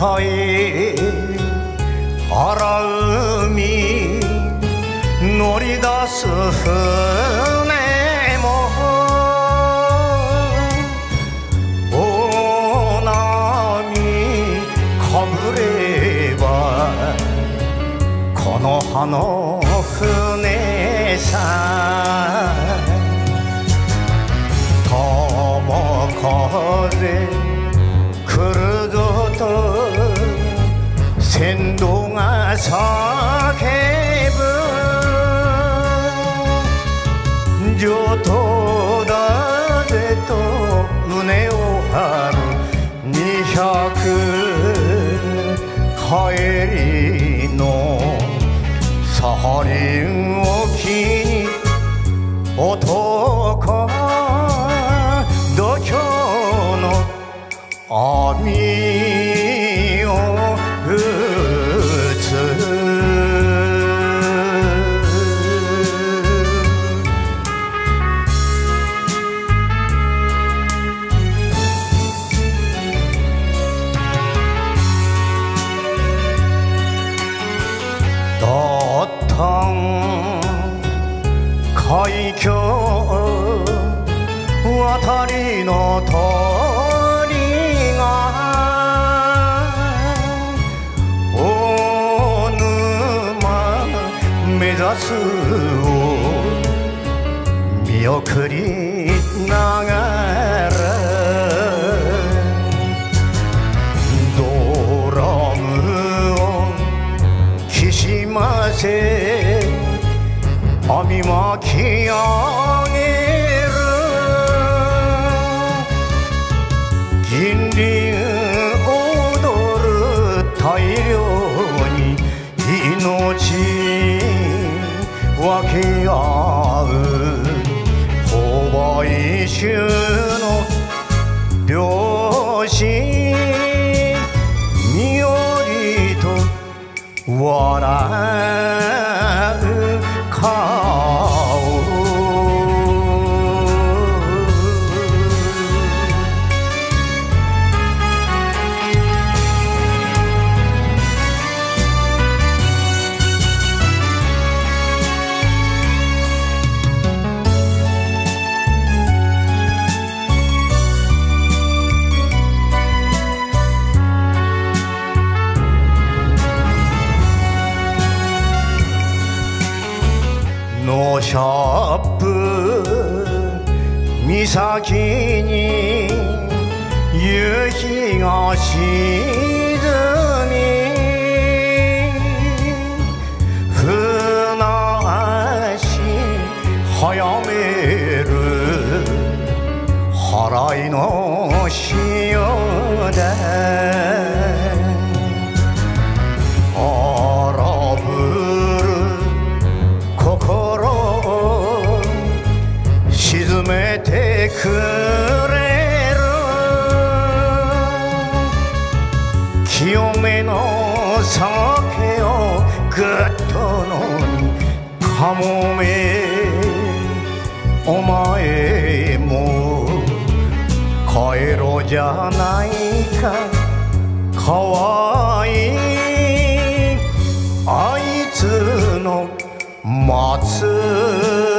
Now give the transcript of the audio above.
帰荒海乗り出す船も大波かぶればこの葉の船さ友風来るぞと船頭が叫ぶ上等だぜと胸を張る200帰りのサハリン沖に男度胸の網を打つだったん海峡渡りの鳥が大沼目指すを見送りながらドラムをきしませ網巻き上げる銀鱗踊る大量に命分け合う購買衆の漁師によりと笑う顔ノーシャープ岬に夕日が沈み船足早める払いの潮だ荒ぶる心を沈めてくれる清めの酒をぐっと飲みかもめお前も帰ろうじゃないかかわいいあいつの松